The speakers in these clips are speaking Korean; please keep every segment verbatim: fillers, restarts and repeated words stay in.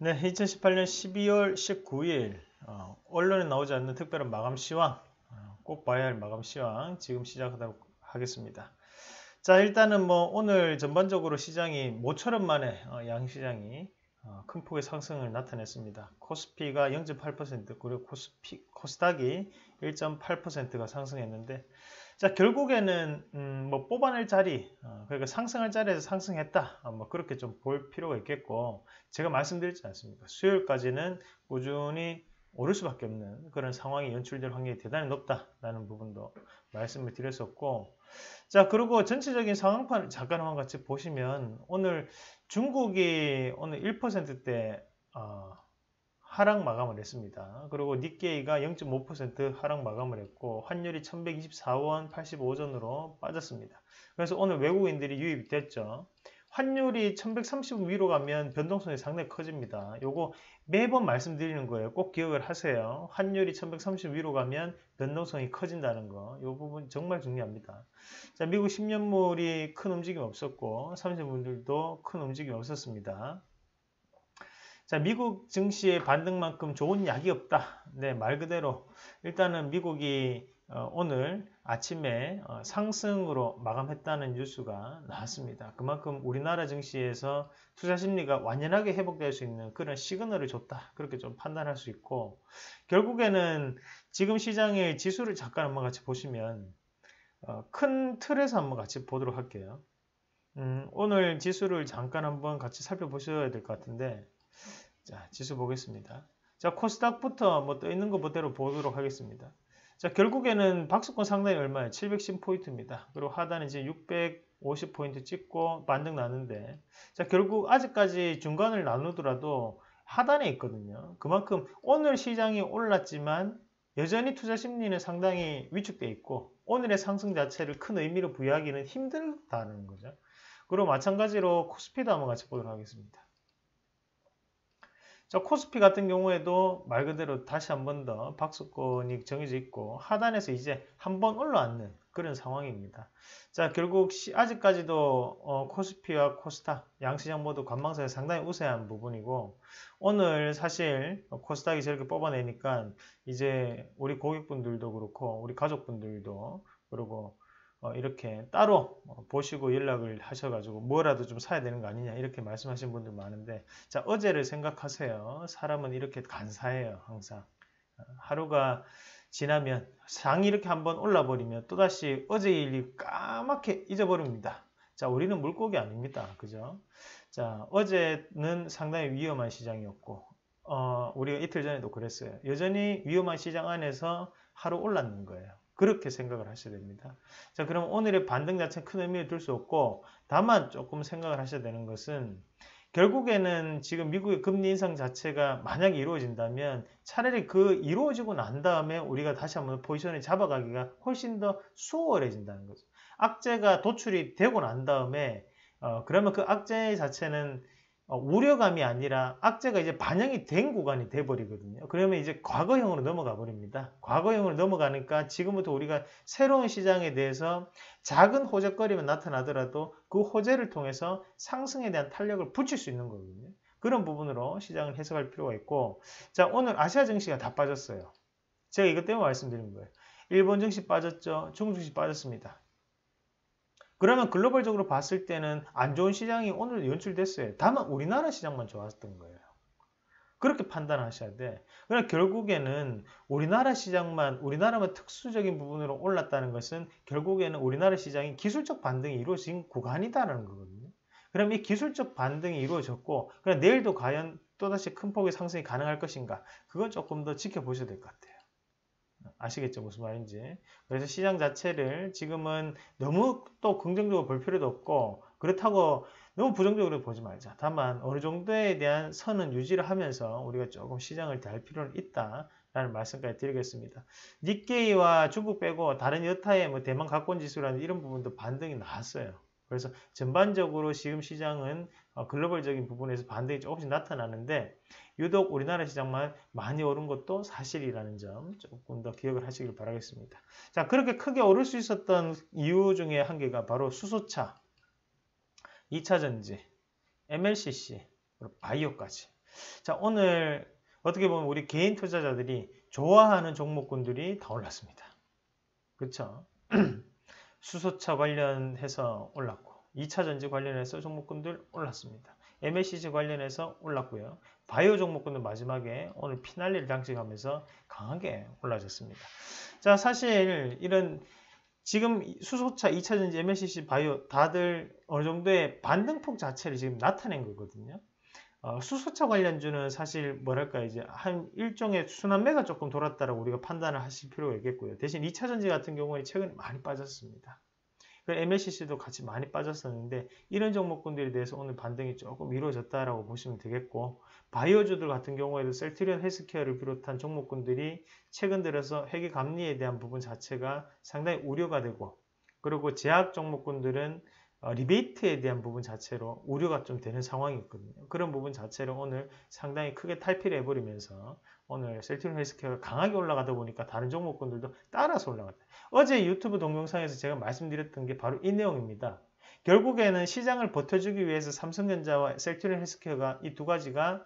네, 이천십팔 년 십이월 십구일 어, 언론에 나오지 않는 특별한 마감 시황, 어, 꼭 봐야 할 마감 시황 지금 시작하도록 하겠습니다. 자, 일단은 뭐 오늘 전반적으로 시장이 모처럼 만에 어, 양시장이 어, 큰 폭의 상승을 나타냈습니다. 코스피가 영 점 팔 퍼센트 그리고 코스피, 코스닥이 일 점 팔 퍼센트가 상승했는데, 자, 결국에는 음, 뭐 뽑아낼 자리, 어, 그러니까 상승할 자리에서 상승했다, 어, 뭐 그렇게 좀 볼 필요가 있겠고, 제가 말씀드렸지 않습니까? 수요일까지는 꾸준히 오를 수밖에 없는 그런 상황이 연출될 확률이 대단히 높다라는 부분도 말씀을 드렸었고, 자, 그리고 전체적인 상황판을 잠깐 한번 같이 보시면, 오늘 중국이 오늘 일 퍼센트대 어, 하락 마감을 했습니다. 그리고 니케이가 영 점 오 퍼센트 하락 마감을 했고, 환율이 천백이십사 원 팔십오 전으로 빠졌습니다. 그래서 오늘 외국인들이 유입이 됐죠. 환율이 천백삼십 원 위로 가면 변동성이 상당히 커집니다. 요거 매번 말씀드리는 거예요. 꼭 기억을 하세요. 환율이 천백삼십 위로 가면 변동성이 커진다는 거. 이 부분 정말 중요합니다. 자, 미국 십 년물이 큰 움직임 없었고, 삼십 년물들도 큰 움직임 없었습니다. 자, 미국 증시의 반등만큼 좋은 약이 없다. 네, 말 그대로 일단은 미국이 어, 오늘 아침에 어, 상승으로 마감했다는 뉴스가 나왔습니다. 그만큼 우리나라 증시에서 투자 심리가 완연하게 회복될 수 있는 그런 시그널을 줬다, 그렇게 좀 판단할 수 있고, 결국에는 지금 시장의 지수를 잠깐 한번 같이 보시면 어, 큰 틀에서 한번 같이 보도록 할게요. 음, 오늘 지수를 잠깐 한번 같이 살펴보셔야 될 것 같은데, 자, 지수 보겠습니다. 자, 코스닥부터 뭐 떠 있는 거 그대로 보도록 하겠습니다. 자, 결국에는 박스권 상단이 얼마예요? 칠백십 포인트입니다. 그리고 하단은 이제 육백오십 포인트 찍고 반등 나는데, 자, 결국 아직까지 중간을 나누더라도 하단에 있거든요. 그만큼 오늘 시장이 올랐지만 여전히 투자 심리는 상당히 위축돼 있고, 오늘의 상승 자체를 큰 의미로 부여하기는 힘들다는 거죠. 그리고 마찬가지로 코스피도 한번 같이 보도록 하겠습니다. 자, 코스피 같은 경우에도 말 그대로 다시 한 번 더 박스권이 정해져 있고, 하단에서 이제 한 번 올라왔는 그런 상황입니다. 자, 결국 시, 아직까지도 어, 코스피와 코스닥 양시장 모두 관망세가 상당히 우세한 부분이고, 오늘 사실 코스닥이 저렇게 뽑아내니까 이제 우리 고객분들도 그렇고 우리 가족분들도 그리고 어, 이렇게 따로 보시고 연락을 하셔가지고 뭐라도 좀 사야 되는 거 아니냐 이렇게 말씀하시는 분들 많은데, 자, 어제를 생각하세요. 사람은 이렇게 간사해요. 항상 하루가 지나면 장이 이렇게 한번 올라버리면 또다시 어제 일이 까맣게 잊어버립니다. 자, 우리는 물고기 아닙니다. 그죠? 자, 어제는 상당히 위험한 시장이었고, 어, 우리가 이틀 전에도 그랬어요. 여전히 위험한 시장 안에서 하루 올랐는 거예요. 그렇게 생각을 하셔야 됩니다. 자, 그럼 오늘의 반등 자체는 큰 의미를 둘 수 없고, 다만 조금 생각을 하셔야 되는 것은, 결국에는 지금 미국의 금리 인상 자체가 만약에 이루어진다면 차라리 그 이루어지고 난 다음에 우리가 다시 한번 포지션을 잡아가기가 훨씬 더 수월해진다는 거죠. 악재가 도출이 되고 난 다음에 어, 그러면 그 악재 자체는 어, 우려감이 아니라 악재가 이제 반영이 된 구간이 돼버리거든요. 그러면 이제 과거형으로 넘어가 버립니다. 과거형으로 넘어가니까 지금부터 우리가 새로운 시장에 대해서 작은 호재거리만 나타나더라도 그 호재를 통해서 상승에 대한 탄력을 붙일 수 있는 거거든요. 그런 부분으로 시장을 해석할 필요가 있고, 자, 오늘 아시아 증시가 다 빠졌어요. 제가 이것 때문에 말씀드린 거예요. 일본 증시 빠졌죠. 중국 증시 빠졌습니다. 그러면 글로벌적으로 봤을 때는 안 좋은 시장이 오늘 연출됐어요. 다만 우리나라 시장만 좋았던 거예요. 그렇게 판단하셔야 돼. 그러나 결국에는 우리나라 시장만, 우리나라만 특수적인 부분으로 올랐다는 것은 결국에는 우리나라 시장이 기술적 반등이 이루어진 구간이다라는 거거든요. 그럼 이 기술적 반등이 이루어졌고, 그럼 내일도 과연 또다시 큰 폭의 상승이 가능할 것인가? 그건 조금 더 지켜보셔야 될 것 같아요. 아시겠죠? 무슨 말인지. 그래서 시장 자체를 지금은 너무 또 긍정적으로 볼 필요도 없고, 그렇다고 너무 부정적으로 보지 말자. 다만 어느 정도에 대한 선은 유지를 하면서 우리가 조금 시장을 대할 필요는 있다라는 말씀까지 드리겠습니다. 니케이와 중국 빼고 다른 여타의 뭐 대만 가권 지수라는 이런 부분도 반등이 나왔어요. 그래서 전반적으로 지금 시장은 글로벌적인 부분에서 반등이 조금씩 나타나는데, 유독 우리나라 시장만 많이 오른 것도 사실이라는 점 조금 더 기억을 하시길 바라겠습니다. 자, 그렇게 크게 오를 수 있었던 이유 중에 한 개가 바로 수소차, 이차전지, 엠엘씨씨, 그리고 바이오까지. 자, 오늘 어떻게 보면 우리 개인 투자자들이 좋아하는 종목군들이 다 올랐습니다. 그렇죠? 수소차 관련해서 올랐고 이 차 전지 관련해서 종목군들 올랐습니다. 엠에스시씨 관련해서 올랐고요. 바이오 종목군들 마지막에 오늘 피날레를 장식하면서 강하게 올라졌습니다. 자, 사실 이런 지금 수소차, 이 차 전지, 엠에스시씨, 바이오 다들 어느 정도의 반등폭 자체를 지금 나타낸 거거든요. 어, 수소차 관련주는 사실 뭐랄까 이제 한 일종의 순환매가 조금 돌았다라고 우리가 판단을 하실 필요가 있겠고요. 대신 이 차 전지 같은 경우에 최근에 많이 빠졌습니다. 엠에스시씨도 같이 많이 빠졌었는데 이런 종목군들에 대해서 오늘 반등이 조금 이루어졌다라고 보시면 되겠고, 바이오주들 같은 경우에도 셀트리온 헬스케어를 비롯한 종목군들이 최근 들어서 회계 감리에 대한 부분 자체가 상당히 우려가 되고, 그리고 제약 종목군들은 어, 리베이트에 대한 부분 자체로 우려가 좀 되는 상황이 있거든요. 그런 부분 자체로 오늘 상당히 크게 탈피를 해버리면서 오늘 셀트리온 헬스케어가 강하게 올라가다 보니까 다른 종목군들도 따라서 올라갔다. 어제 유튜브 동영상에서 제가 말씀드렸던 게 바로 이 내용입니다. 결국에는 시장을 버텨주기 위해서 삼성전자와 셀트리온 헬스케어가 이 두 가지가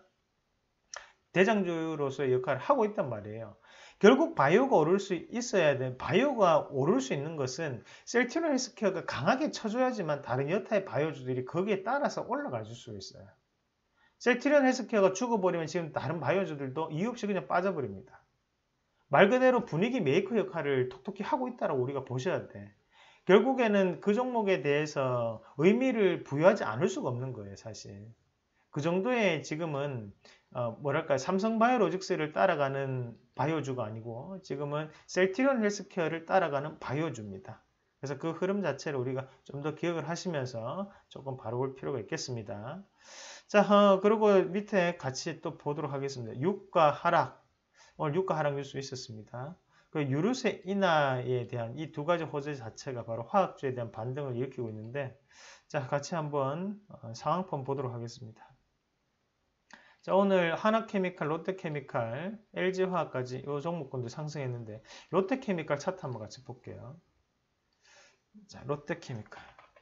대장주로서의 역할을 하고 있단 말이에요. 결국 바이오가 오를 수 있어야 돼. 바이오가 오를 수 있는 것은 셀트리온 헬스케어가 강하게 쳐줘야지만 다른 여타의 바이오주들이 거기에 따라서 올라갈 수 있어요. 셀트리온 헬스케어가 죽어버리면 지금 다른 바이오주들도 이유 없이 그냥 빠져버립니다. 말 그대로 분위기 메이커 역할을 톡톡히 하고 있다고 우리가 보셔야 돼. 결국에는 그 종목에 대해서 의미를 부여하지 않을 수가 없는 거예요, 사실. 그 정도의 지금은 어 뭐랄까 삼성바이오로직스를 따라가는 바이오주가 아니고 지금은 셀트리온 헬스케어를 따라가는 바이오주입니다. 그래서 그 흐름 자체를 우리가 좀 더 기억을 하시면서 조금 바라볼 필요가 있겠습니다. 자, 어, 그리고 밑에 같이 또 보도록 하겠습니다. 유가 하락. 오늘 유가 하락 뉴스 있었습니다. 그 유류세 인하에 대한 이 두 가지 호재 자체가 바로 화학주에 대한 반등을 일으키고 있는데, 자, 같이 한번 상황폰 보도록 하겠습니다. 자, 오늘 하나케미칼, 롯데케미칼, 엘지화학까지 이 종목군도 상승했는데 롯데케미칼 차트 한번 같이 볼게요. 자, 롯데케미칼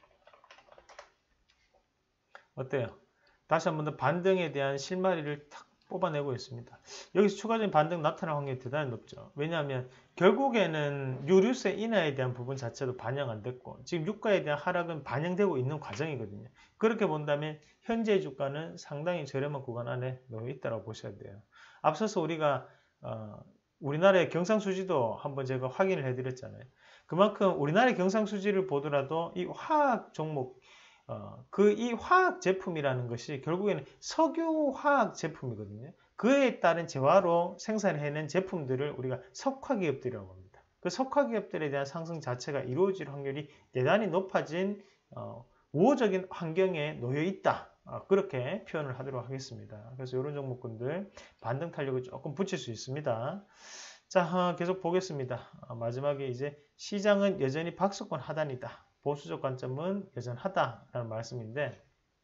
어때요? 다시 한번 더 반등에 대한 실마리를 탁 뽑아내고 있습니다. 여기서 추가적인 반등 나타날 확률이 대단히 높죠. 왜냐하면 결국에는 유류세 인하에 대한 부분 자체도 반영 안 됐고 지금 유가에 대한 하락은 반영되고 있는 과정이거든요. 그렇게 본다면 현재 주가는 상당히 저렴한 구간 안에 놓여 있다고 보셔야 돼요. 앞서서 우리가 어, 우리나라의 경상수지도 한번 제가 확인을 해드렸잖아요. 그만큼 우리나라의 경상수지를 보더라도 이 화학 종목 어, 그 이 화학 제품이라는 것이 결국에는 석유 화학 제품이거든요. 그에 따른 재화로 생산해낸 제품들을 우리가 석화기업들이라고 합니다. 그 석화기업들에 대한 상승 자체가 이루어질 확률이 대단히 높아진 어, 우호적인 환경에 놓여 있다. 어, 그렇게 표현을 하도록 하겠습니다. 그래서 이런 종목군들 반등 탄력을 조금 붙일 수 있습니다. 자, 어, 계속 보겠습니다. 어, 마지막에 이제 시장은 여전히 박스권 하단이다. 보수적 관점은 여전하다라는 말씀인데,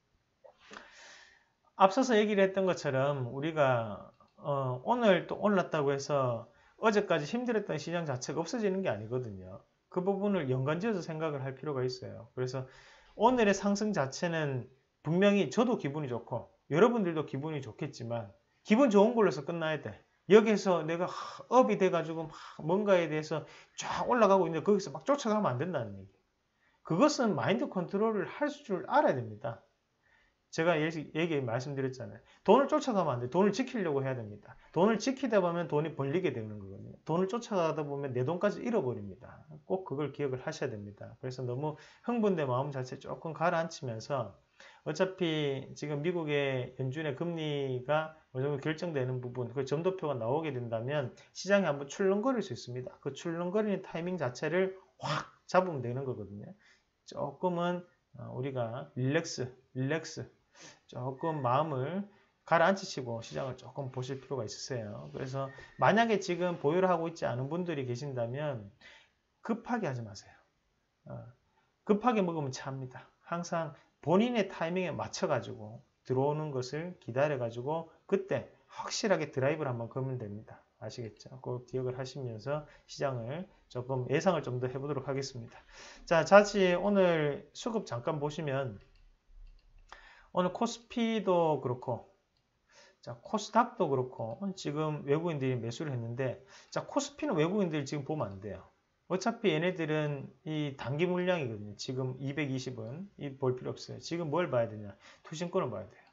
앞서서 얘기를 했던 것처럼 우리가 어, 오늘 또 올랐다고 해서 어제까지 힘들었던 시장 자체가 없어지는 게 아니거든요. 그 부분을 연관지어서 생각을 할 필요가 있어요. 그래서 오늘의 상승 자체는 분명히 저도 기분이 좋고 여러분들도 기분이 좋겠지만 기분 좋은 걸로서 끝나야 돼. 여기서 내가 업이 돼가지고 막 뭔가에 대해서 쫙 올라가고 있는데 거기서 막 쫓아가면 안 된다는 얘기. 그것은 마인드 컨트롤을 할 줄 알아야 됩니다. 제가 얘기 말씀드렸잖아요. 돈을 쫓아가면 안 돼. 돈을 지키려고 해야 됩니다. 돈을 지키다 보면 돈이 벌리게 되는 거거든요. 돈을 쫓아가다 보면 내 돈까지 잃어버립니다. 꼭 그걸 기억을 하셔야 됩니다. 그래서 너무 흥분된 마음 자체 조금 가라앉히면서 어차피 지금 미국의 연준의 금리가 어느 정도 결정되는 부분, 그 점도표가 나오게 된다면 시장이 한번 출렁거릴 수 있습니다. 그 출렁거리는 타이밍 자체를 확 잡으면 되는 거거든요. 조금은 우리가 릴렉스, 릴렉스, 조금 마음을 가라앉히시고 시장을 조금 보실 필요가 있으세요. 그래서 만약에 지금 보유를 하고 있지 않은 분들이 계신다면 급하게 하지 마세요. 급하게 먹으면 차입니다. 항상 본인의 타이밍에 맞춰가지고 들어오는 것을 기다려가지고 그때 확실하게 드라이브를 한번 걸면 됩니다. 아시겠죠? 꼭 기억을 하시면서 시장을 조금 예상을 좀 더 해보도록 하겠습니다. 자, 자지 오늘 수급 잠깐 보시면 오늘 코스피도 그렇고 자, 코스닥도 그렇고 지금 외국인들이 매수를 했는데 자, 코스피는 외국인들이 지금 보면 안 돼요. 어차피 얘네들은 이 단기 물량이거든요. 지금 이백이십은 이 볼 필요 없어요. 지금 뭘 봐야 되냐? 투신권을 봐야 돼요.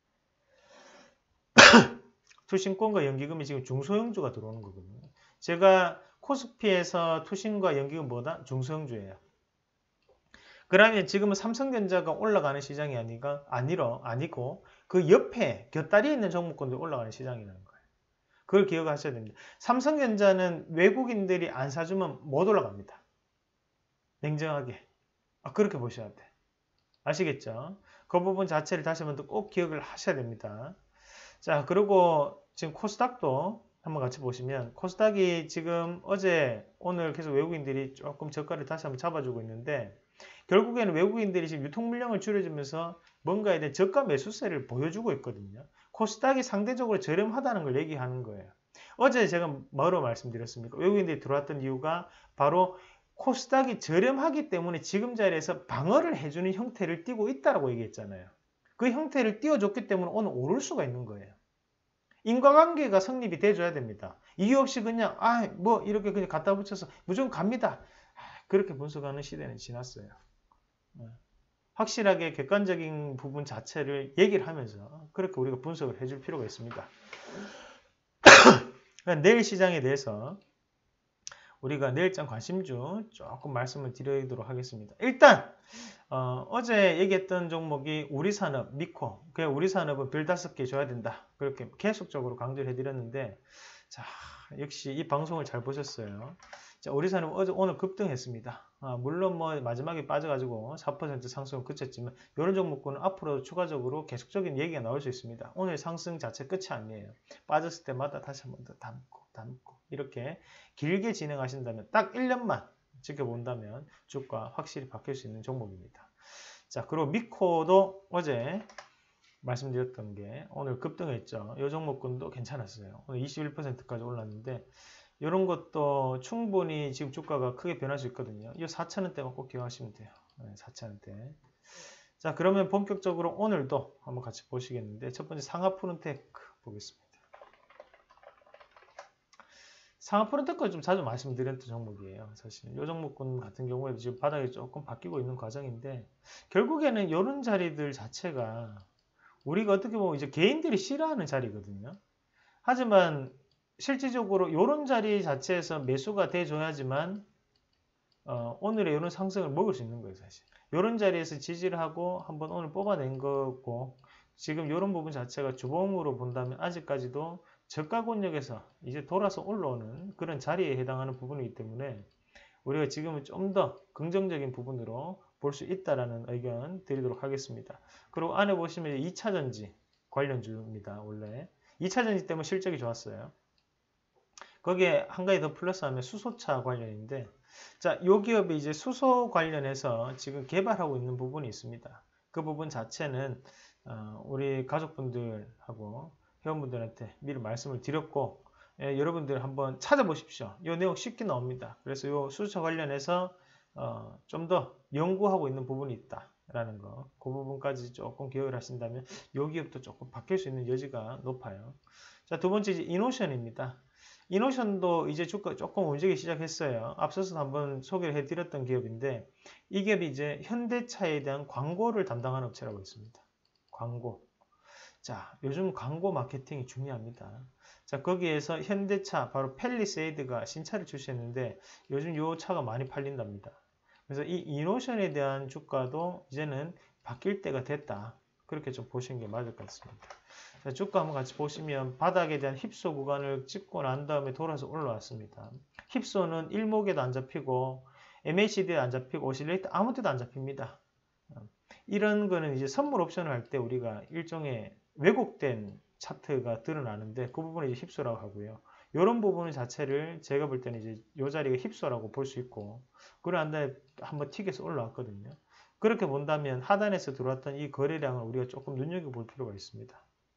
투신권과 연기금이 지금 중소형주가 들어오는 거거든요. 제가 코스피에서 투신과 연기금 뭐다? 중소형주예요. 그러면 지금은 삼성전자가 올라가는 시장이 아니가 아니러 아니고 그 옆에 곁다리에 있는 종목군들이 올라가는 시장이라는 거예요. 그걸 기억하셔야 됩니다. 삼성전자는 외국인들이 안 사주면 못 올라갑니다. 냉정하게. 아, 그렇게 보셔야 돼. 아시겠죠? 그 부분 자체를 다시 한번 꼭 기억을 하셔야 됩니다. 자, 그리고 지금 코스닥도 한번 같이 보시면 코스닥이 지금 어제 오늘 계속 외국인들이 조금 저가를 다시 한번 잡아주고 있는데 결국에는 외국인들이 지금 유통 물량을 줄여주면서 뭔가에 대한 저가 매수세를 보여주고 있거든요. 코스닥이 상대적으로 저렴하다는 걸 얘기하는 거예요. 어제 제가 뭐로 말씀드렸습니까? 외국인들이 들어왔던 이유가 바로 코스닥이 저렴하기 때문에 지금 자리에서 방어를 해주는 형태를 띠고 있다고 얘기했잖아요. 그 형태를 띄워줬기 때문에 오늘 오를 수가 있는 거예요. 인과관계가 성립이 돼줘야 됩니다. 이유 없이 그냥 아 뭐 이렇게 그냥 갖다 붙여서 무조건 갑니다. 그렇게 분석하는 시대는 지났어요. 확실하게 객관적인 부분 자체를 얘기를 하면서 그렇게 우리가 분석을 해줄 필요가 있습니다. 내일 시장에 대해서 우리가 내일장 관심주 조금 말씀을 드리도록 하겠습니다. 일단 어, 어제 얘기했던 종목이 우리산업, 미코. 그 우리산업은 별 다섯 개 줘야 된다. 그렇게 계속적으로 강조를 해드렸는데 자 역시 이 방송을 잘 보셨어요. 자, 우리산업 어제 오늘 급등했습니다. 아, 물론 뭐 마지막에 빠져가지고 사 퍼센트 상승을 그쳤지만 이런 종목군은 앞으로 추가적으로 계속적인 얘기가 나올 수 있습니다. 오늘 상승 자체 끝이 아니에요. 빠졌을 때마다 다시 한 번 더 담고 담고 이렇게 길게 진행하신다면 딱 일 년만 지켜본다면 주가 확실히 바뀔 수 있는 종목입니다. 자, 그리고 미코도 어제 말씀드렸던 게 오늘 급등했죠. 이 종목군도 괜찮았어요. 오늘 이십일 퍼센트까지 올랐는데 이런 것도 충분히 지금 주가가 크게 변할 수 있거든요. 이 사천 원대만 꼭 기억하시면 돼요. 네, 사천 원대. 자, 그러면 본격적으로 오늘도 한번 같이 보시겠는데 첫 번째 상하푸른테크 보겠습니다. 상하푸른테크는 좀 자주 말씀드렸던 종목이에요. 사실 이 종목군 같은 경우에 지금 바닥이 조금 바뀌고 있는 과정인데 결국에는 이런 자리들 자체가 우리가 어떻게 보면 이제 개인들이 싫어하는 자리거든요. 하지만 실질적으로 이런 자리 자체에서 매수가 돼줘야지만 어, 오늘의 이런 상승을 먹을 수 있는 거예요. 사실 이런 자리에서 지지를 하고 한번 오늘 뽑아낸 거고 지금 이런 부분 자체가 주봉으로 본다면 아직까지도 저가 권역에서 이제 돌아서 올라오는 그런 자리에 해당하는 부분이기 때문에 우리가 지금은 좀 더 긍정적인 부분으로 볼 수 있다라는 의견 드리도록 하겠습니다. 그리고 안에 보시면 이차전지 관련주입니다. 원래 이차전지 때문에 실적이 좋았어요. 거기에 한 가지 더 플러스하면 수소차 관련인데 자, 요 기업이 이제 수소 관련해서 지금 개발하고 있는 부분이 있습니다. 그 부분 자체는 어, 우리 가족분들하고 회원분들한테 미리 말씀을 드렸고 예, 여러분들 한번 찾아보십시오. 이 내용 쉽게 나옵니다. 그래서 이 수소차 관련해서 어, 좀 더 연구하고 있는 부분이 있다라는 거, 그 부분까지 조금 기억을 하신다면 이 기업도 조금 바뀔 수 있는 여지가 높아요. 자, 두 번째 이제 이노션입니다. 이노션도 이제 주가 조금 움직이기 시작했어요. 앞서서 한번 소개를 해드렸던 기업인데 이 기업이 이제 현대차에 대한 광고를 담당하는 업체라고 있습니다. 광고. 자, 요즘 광고 마케팅이 중요합니다. 자, 거기에서 현대차 바로 팰리세이드가 신차를 출시했는데 요즘 이 차가 많이 팔린답니다. 그래서 이 이노션에 대한 주가도 이제는 바뀔 때가 됐다. 그렇게 좀 보시는 게 맞을 것 같습니다. 자, 주가 한번 같이 보시면 바닥에 대한 힙소 구간을 찍고 난 다음에 돌아서 올라왔습니다. 힙소는 일목에도 안 잡히고 엠에이시디에도 안 잡히고 오실레이터 아무 데도 안 잡힙니다. 이런 거는 이제 선물 옵션을 할 때 우리가 일종의 왜곡된 차트가 드러나는데 그 부분을 이제 힙소라고 하고요. 이런 부분 자체를 제가 볼 때는 이제 이 자리가 힙소라고 볼 수 있고 그러한 다음에 한번 튀겨서 올라왔거든요. 그렇게 본다면 하단에서 들어왔던 이 거래량을 우리가 조금 눈여겨볼 필요가 있습니다.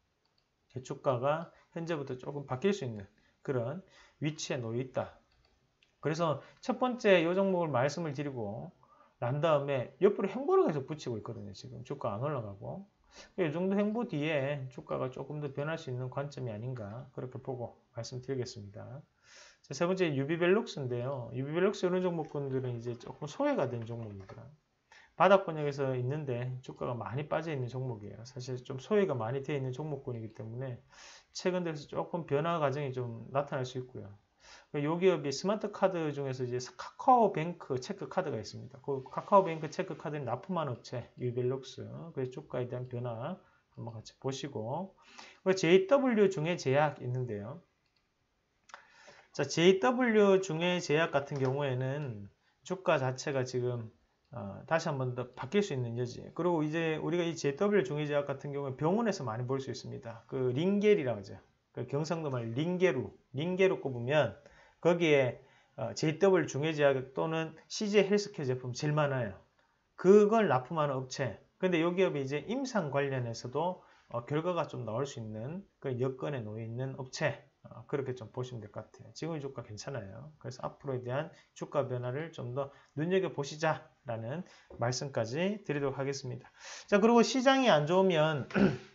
주가가 현재부터 조금 바뀔 수 있는 그런 위치에 놓여 있다. 그래서 첫 번째 이 종목을 말씀을 드리고 난 다음에 옆으로 행보를 계속 붙이고 있거든요. 지금 주가 안 올라가고 이 정도 행보 뒤에 주가가 조금 더 변할 수 있는 관점이 아닌가 그렇게 보고 말씀드리겠습니다. 자, 세 번째 유비벨룩스인데요. 유비벨룩스 이런 종목군들은 이제 조금 소외가 된 종목입니다. 바닥권역에서 있는데 주가가 많이 빠져 있는 종목이에요. 사실 좀 소외가 많이 되어 있는 종목군이기 때문에 최근 들어서 조금 변화 과정이 좀 나타날 수 있고요. 요 기업이 스마트 카드 중에서 이제 카카오뱅크 체크 카드가 있습니다. 그 카카오뱅크 체크 카드는 납품한 업체 유벨룩스. 그래서 주가에 대한 변화 한번 같이 보시고 제이더블유 중해제약 있는데요. 자, 제이더블유 중해제약 같은 경우에는 주가 자체가 지금 어, 다시 한번 더 바뀔 수 있는 여지. 그리고 이제 우리가 이 제이더블유 중해제약 같은 경우에 병원에서 많이 볼 수 있습니다. 그 링겔이라고 하죠. 그 경상도 말 링게루, 링게루 꼽으면 거기에 어, 제이더블유 중해제약 또는 씨제이 헬스케어 제품 제일 많아요. 그걸 납품하는 업체. 근데 이 기업이 이제 임상 관련해서도 어, 결과가 좀 나올 수 있는 그 여건에 놓여 있는 업체. 어, 그렇게 좀 보시면 될 것 같아요. 지금 주가 괜찮아요. 그래서 앞으로에 대한 주가 변화를 좀 더 눈여겨보시자라는 말씀까지 드리도록 하겠습니다. 자, 그리고 시장이 안 좋으면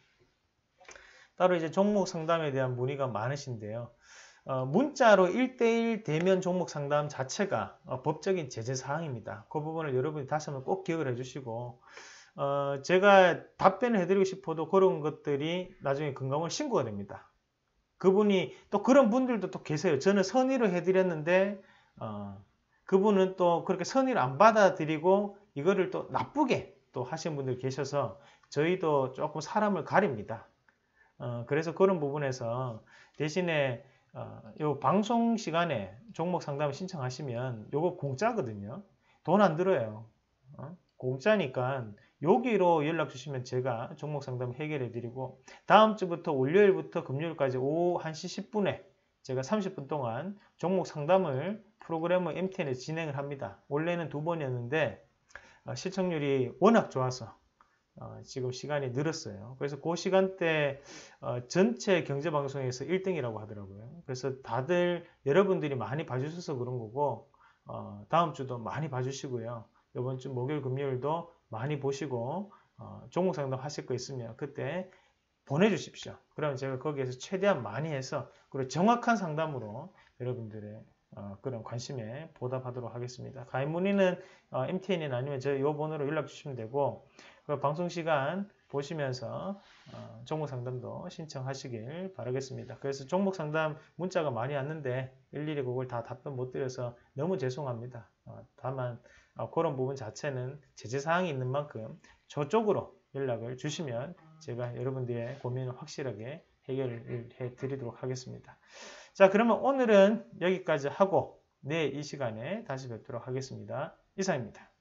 따로 이제 종목 상담에 대한 문의가 많으신데요. 어, 문자로 일 대일 대면 종목 상담 자체가 어, 법적인 제재 사항입니다. 그 부분을 여러분이 다시 한번 꼭 기억을 해주시고 어, 제가 답변을 해드리고 싶어도 그런 것들이 나중에 금감원 신고가 됩니다. 그분이 또 그런 분들도 또 계세요. 저는 선의로 해드렸는데 어, 그분은 또 그렇게 선의를 안 받아들이고 이거를 또 나쁘게 또 하신 분들 계셔서 저희도 조금 사람을 가립니다. 어, 그래서 그런 부분에서 대신에 어, 요 방송 시간에 종목 상담을 신청하시면 요거 공짜거든요. 돈 안 들어요. 어? 공짜니까 여기로 연락 주시면 제가 종목 상담 해결해 드리고 다음 주부터 월요일부터 금요일까지 오후 한 시 십 분에 제가 삼십 분 동안 종목 상담을 프로그램을 엠티엔에 진행을 합니다. 원래는 두 번이었는데 어, 시청률이 워낙 좋아서 어, 지금 시간이 늘었어요. 그래서 그 시간대 어, 전체 경제방송에서 일 등이라고 하더라고요. 그래서 다들 여러분들이 많이 봐주셔서 그런 거고 어, 다음 주도 많이 봐주시고요. 이번 주 목요일 금요일도 많이 보시고 어, 종목 상담 하실 거 있으면 그때 보내주십시오. 그러면 제가 거기에서 최대한 많이 해서 그리고 정확한 상담으로 여러분들의 어, 그런 관심에 보답하도록 하겠습니다. 가입 문의는 어, 엠티엔이나 아니면 저희 이 번호로 연락 주시면 되고 그 방송 시간 보시면서 어, 종목 상담도 신청하시길 바라겠습니다. 그래서 종목 상담 문자가 많이 왔는데 일일이 그걸 다 답변 못 드려서 너무 죄송합니다. 어, 다만 어, 그런 부분 자체는 제재사항이 있는 만큼 저쪽으로 연락을 주시면 제가 여러분들의 고민을 확실하게 해결을 해 드리도록 하겠습니다. 자, 그러면 오늘은 여기까지 하고 내일 이 시간에 다시 뵙도록 하겠습니다. 이상입니다.